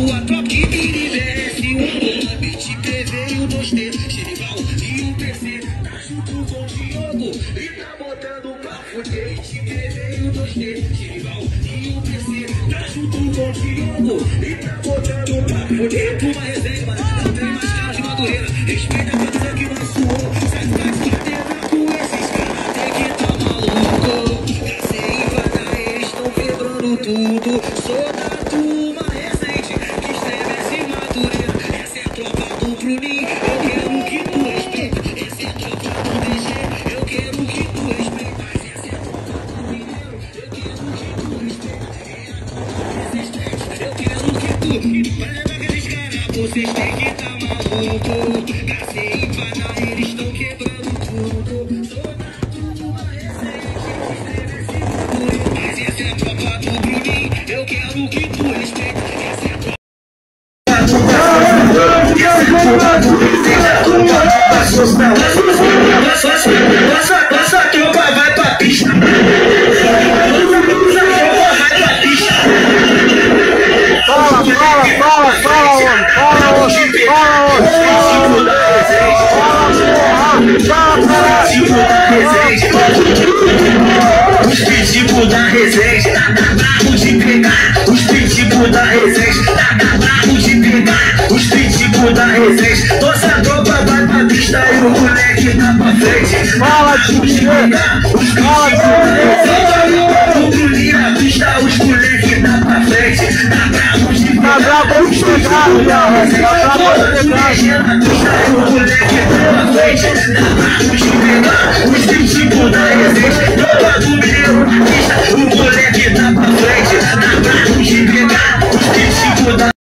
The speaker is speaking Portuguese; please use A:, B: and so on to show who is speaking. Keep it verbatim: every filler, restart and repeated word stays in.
A: sua tropa que me merece. O amor, beat P V e o dois T, Genival e o P C. Tá junto com o Diogo e tá botando pra fuder. Beat P V e o dois T, Genival e o P C. Tá junto com o Diogo e tá botando pra fuder. Turma Rezende, mano, não tem mais cara de Madureira. Respeita a camisa que nós suou. Sai de catena com esses caras, tem que tá maluco. Cacei e vada, eles tão quebrando tudo. Sou da Turma Rezende, que estremece Madureira. Essa é a tropa do Bruninho, eu quero que tu respeite. Essa é a tropa do D G, eu quero que tu respeite. Mas essa é a tropa do Mineiro, eu quero que tu respeite. É a tropa resistente, eu quero que tu. Pra levar aqueles caras, vocês têm que tá maluco. Cacei e vada, eles tão quebrando tudo. Sou da Turma Rezende, que estremece Madureira. Mas essa é a tropa do Bruninho, eu quero que tu respeite. Essa é a tropa. Nossa, nossa tropa vai pra pista.
B: Fala, fala, fala, fala, homem. Fala, homem. Fala, homem. Fala,
A: os pitbull da Rezende, tá bravo de pegar. Os pitbull da Rezende, tá bravo de pegar. Os pitbull da Rezende, nossa tropa vai pra pista e o moleque tá pra frente.
B: fala de
A: pegar. Os pitbull da Rezende, o Bruninho na pista, os moleque tá pra frente. Tá bravo de pegar.
B: Tá bravo de pegar, viado. Tá bravo de pegar.
A: Na pista e o moleque tá pra frente. Tá bravo de pegar. Os pitbull da Rezende, tropa do Mineiro na pista, o moleque tá pra frente. Tá bravo de pegar. Os pitbull da